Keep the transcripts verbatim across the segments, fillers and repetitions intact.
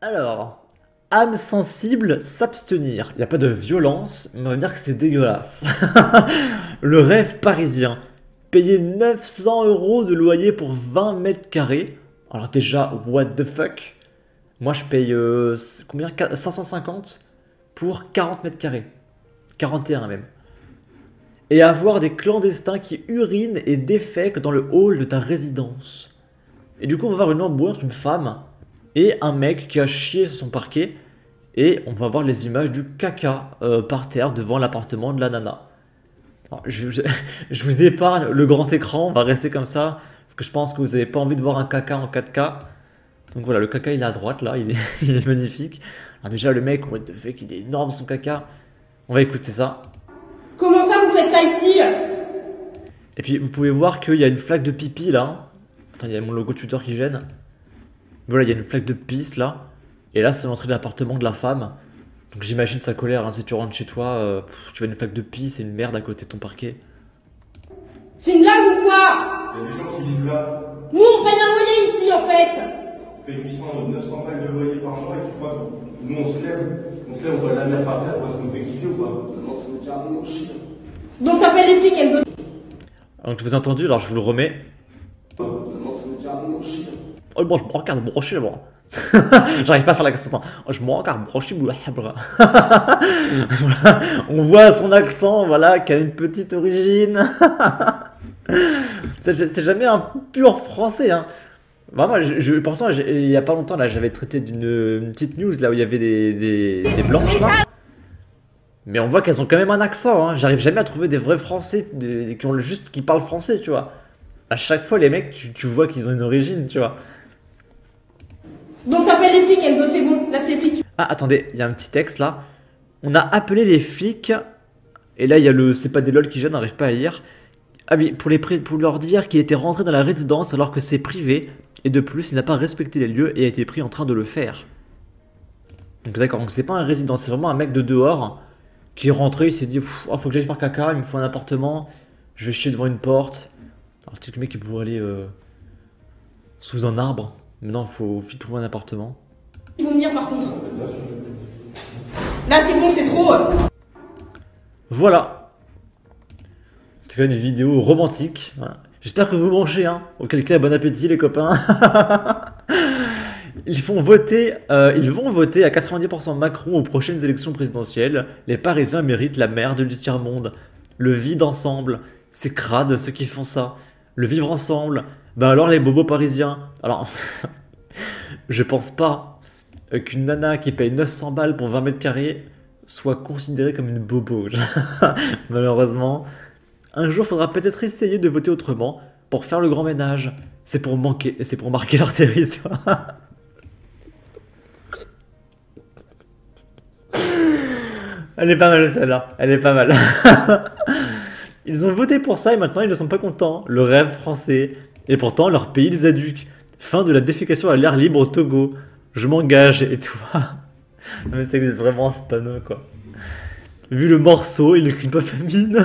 Alors, âme sensible, s'abstenir. Il n'y a pas de violence, mais on va dire que c'est dégueulasse. Le rêve parisien. Payer neuf cents euros de loyer pour vingt mètres carrés. Alors déjà, what the fuck? Moi je paye euh, combien? cinq cent cinquante pour quarante mètres carrés. quarante et un même. Et avoir des clandestins qui urinent et défèquent dans le hall de ta résidence. Et du coup, on va voir une embrouille une femme et un mec qui a chié sur son parquet. Et on va voir les images du caca euh, par terre devant l'appartement de la nana. Alors, je, je, je vous épargne le grand écran, on va rester comme ça. Parce que je pense que vous n'avez pas envie de voir un caca en quatre K. Donc voilà, le caca il est à droite là, il est, il est magnifique. Alors déjà, le mec, what the fuck, il est énorme son caca. On va écouter ça. Comment ça vous faites ça ici? Et puis vous pouvez voir qu'il y a une flaque de pipi là. Attends, il y a mon logo Twitter qui gêne. Voilà, il y a une flaque de pisse là. Et là, c'est l'entrée de l'appartement de la femme. Donc j'imagine sa colère, hein, si tu rentres chez toi, euh, pff, tu vois une flaque de pisse et une merde à côté de ton parquet. C'est une blague ou quoi? Il y a des gens qui vivent là. Nous on paye un loyer ici en fait. On paye huit cents, neuf cents balles de loyer par mois et tu vois, nous on se lève, on se lève, on voit la mer par terre parce qu'on fait kiffer ou pas? Donc t'appelles les flics Enzo. Donc je vous ai entendu, alors je vous le remets. Oh bon, je me regarde brocher moi. J'arrive pas à faire l'accent. Oh, je me regarde brocher. On voit son accent, voilà, qui a une petite origine. C'est jamais un pur français, hein. Vraiment, je, je, pourtant, il y a pas longtemps, là, j'avais traité d'une petite news là où il y avait des, des, des blanches là. Mais on voit qu'elles ont quand même un accent, hein. J'arrive jamais à trouver des vrais français des, qui ont juste qui parlent français, tu vois. À chaque fois, les mecs, tu, tu vois qu'ils ont une origine, tu vois. Donc t'appelles les flics Enzo, c'est bon, là c'est les flics. Ah, attendez, il y a un petit texte là. On a appelé les flics. Et là, il y a le c'est pas des lol qui gênent, on n'arrive pas à lire. Ah oui, pour, les, pour leur dire qu'il était rentré dans la résidence alors que c'est privé. Et de plus, il n'a pas respecté les lieux et a été pris en train de le faire. Donc d'accord, donc c'est pas un résident, c'est vraiment un mec de dehors qui est rentré, il s'est dit, oh, faut que j'aille faire caca, il me faut un appartement, je vais chier devant une porte. Alors tu sais que le mec il pourrait aller euh, sous un arbre, mais non, faut vite trouver un appartement. Ils vont venir par contre. Là c'est bon, c'est trop. Voilà. En tout cas une vidéo romantique. Voilà. J'espère que vous mangez, hein. Auquel cas, bon appétit les copains. Ils font voter, euh, ils vont voter à quatre-vingt-dix pour cent Macron aux prochaines élections présidentielles. Les Parisiens méritent la merde du tiers-monde. Le vide ensemble. C'est crade ceux qui font ça. Le vivre ensemble. Bah alors les bobos parisiens. Alors, je pense pas qu'une nana qui paye neuf cents balles pour vingt mètres carrés soit considérée comme une bobo. Malheureusement. Un jour, faudra peut-être essayer de voter autrement pour faire le grand ménage. C'est pour manquer, c'est pour marquer leur territoire. Elle est pas mal celle-là, elle est pas mal. Ils ont voté pour ça et maintenant ils ne sont pas contents. Le rêve français. Et pourtant leur pays les éduque. Fin de la défécation à l'air libre au Togo. Je m'engage et toi. Non mais c'est vraiment panneau quoi. Vu le morceau et le clip à famine.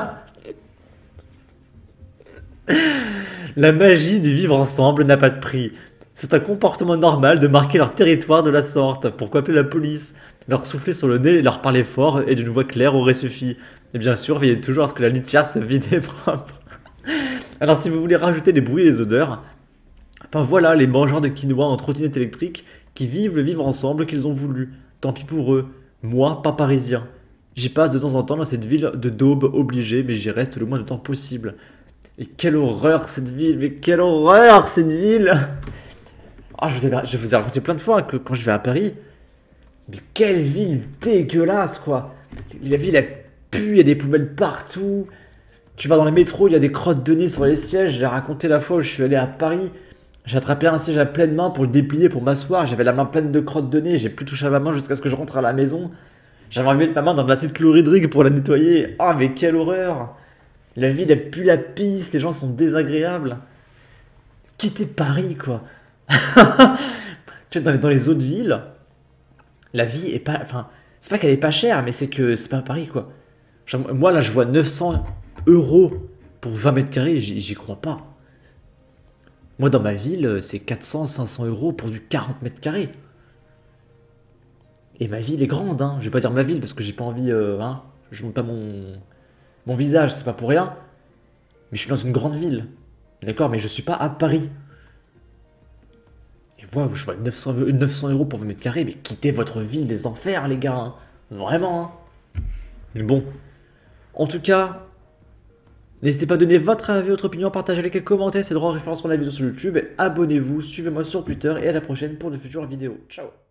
La magie du vivre ensemble n'a pas de prix. C'est un comportement normal de marquer leur territoire de la sorte. Pourquoi appeler la police? Leur souffler sur le nez et leur parler fort et d'une voix claire aurait suffi. Et bien sûr, veillez toujours à ce que la litière soit vide et propre. Alors si vous voulez rajouter des bruits et des odeurs, ben voilà les mangeurs de quinoa en trottinette électrique qui vivent le vivre ensemble qu'ils ont voulu. Tant pis pour eux. Moi, pas parisien. J'y passe de temps en temps dans cette ville de daube obligée, mais j'y reste le moins de temps possible. Et quelle horreur cette ville, mais quelle horreur cette ville. Oh, je, vous ai, je vous ai raconté plein de fois que quand je vais à Paris, mais quelle ville dégueulasse quoi. La ville elle pue, il y a des poubelles partout. Tu vas dans les métros, il y a des crottes de nez sur les sièges. J'ai raconté la fois où je suis allé à Paris, j'ai attrapé un siège à pleine main pour le déplier, pour m'asseoir. J'avais la main pleine de crottes de nez, j'ai plus touché à ma main jusqu'à ce que je rentre à la maison. J'avais envie de mettre ma main dans de l'acide chlorhydrique pour la nettoyer. Ah oh, mais quelle horreur. La ville, elle pue la pisse, les gens sont désagréables. Quittez Paris, quoi. Tu vois, dans les, dans les autres villes, la vie est pas... Enfin, c'est pas qu'elle est pas chère, mais c'est que c'est pas Paris, quoi. Genre, moi, là, je vois neuf cents euros pour vingt mètres carrés, j'y crois pas. Moi, dans ma ville, c'est quatre cents, cinq cents euros pour du quarante mètres carrés. Et ma ville est grande, hein. Je vais pas dire ma ville parce que j'ai pas envie, euh, hein. Je montre pas mon, mon visage, c'est pas pour rien. Mais je suis dans une grande ville. D'accord, mais je suis pas à Paris. Et moi, je vois neuf cents, neuf cents euros pour vingt mètres carrés, mais quittez votre ville des enfers, les gars. Hein. Vraiment, hein. Mais bon. En tout cas, n'hésitez pas à donner votre avis, votre opinion, partagez les quelques commentaires, c'est droit en référence pour la vidéo sur YouTube. Abonnez-vous, suivez-moi sur Twitter et à la prochaine pour de futures vidéos. Ciao.